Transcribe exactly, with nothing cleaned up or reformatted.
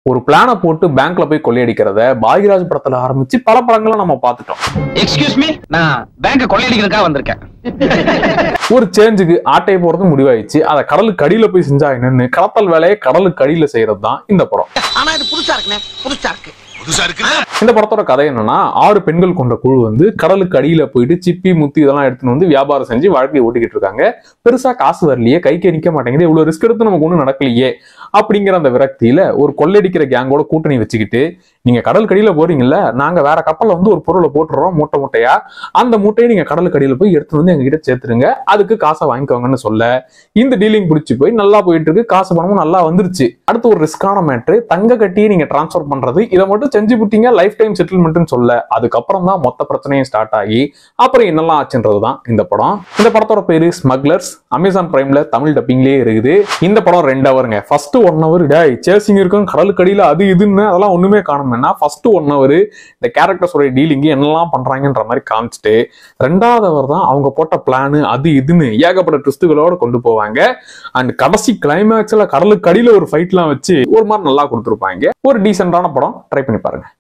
ஒரு பிளான போட்டு பேங்க்ல போய் கொள்ளையடிக்கிறத பாக்யராஜ் படத்துல ஆரம்பிச்சு பல படங்களை நம்ம பார்த்துட்டோம். எக்ஸ்கியூஸ் மீ, நான் பேங்க் கொள்ளையடிக்கிறதுக்காக வந்திருக்கேன். ஒரு சேஞ்சுக்கு ஆட்டையை போறது முடிவாயிடுச்சு. அதை கடலுக்கு அடியில போய் செஞ்சா என்னன்னு கடத்தல் வேலையை கடலுக்கு அடியில செய்யறது தான் இந்த படம். ஆனா இது புதுசா இருக்குனே, புதுசா இருக்கு. இந்த படத்தோட கதை என்னன்னா, ஆறு பெண்கள் கொண்ட குழு வந்து கடலுக்கு அடியில போயிட்டு சிப்பி முத்தி இதெல்லாம் எடுத்துன்னு வந்து வியாபாரம் செஞ்சு வாழ்க்கையை ஓட்டிக்கிட்டு இருக்காங்க. பெருசா காசு வரலையே, கைக்கு நிக்க மாட்டேங்குது, இவ்வளவு ரிஸ்க் எடுத்து நமக்கு ஒண்ணு நடக்கலையே அப்படிங்கிற அந்த விரக்தியில ஒரு கொள்ளையடிக்கிற கேங்கோட கூட்டணி வச்சுக்கிட்டு, நீங்க கடல் கடியில போறீங்கல்ல, நாங்க வேற கப்பல்ல வந்து ஒரு பொருளை போட்டுறோம் மூட்டை மூட்டையா, அந்த மூட்டையை நீங்க கடலுக்கு அடியில போய் எடுத்து வந்து எங்க கிட்ட சேர்த்துருங்க, அதுக்கு காசை வாங்கிக்கோங்கன்னு சொல்ல இந்த டீலிங் பிடிச்சி போய் நல்லா போயிட்டு இருக்கு. காசு பணமும் நல்லா வந்துருச்சு. அடுத்து ஒரு ரிஸ்கான மேட்ரு, தங்க கட்டியை நீங்க டிரான்ஸ்பர் பண்றது, இதை மட்டும் செஞ்சு விட்டீங்க லைஃப் டைம் செட்டில்மெண்ட்னு சொல்ல அதுக்கப்புறம் தான் மொத்த பிரச்சனையும் ஸ்டார்ட் ஆகி அப்புறம் என்னெல்லாம் ஆச்சுன்றதுதான் இந்த படம். இந்த படத்தோட பேரு ஸ்மக்லர்ஸ். அமேசான் பிரைம்ல தமிழ் டப்பிங்லேயே இருக்குது. இந்த படம் ரெண்டு ஹவருங்க. ஃபர்ஸ்ட் ஒன் ஹவர் டேய் சேசிங் இருக்கும் கடலுக்கு அடியில அது இதுன்னு அதெல்லாம் ஒண்ணுமே காணும்னா, ஃபர்ஸ்ட் ஒன் ஹவர் இந்த கேரக்டர்ஸோட டீலிங் என்னெல்லாம் பண்றாங்கன்ற மாதிரி காமிச்சிட்டு, ரெண்டாவது ஹவர் தான் அவங்க போட்ட பிளான் அது இதுன்னு ஏகப்பட்ட ட்விஸ்டுகளோட கொண்டு போவாங்க. அண்ட் கடைசி கிளைமேக்ஸ்ல கடலுக்கு அடியில ஒரு ஃபைட் எல்லாம் வச்சு ஒரு மாதிரி நல்லா கொடுத்துருப்பாங்க. ஒரு டீசென்டான படம். ட்ரை பண்ணி பாருங்க.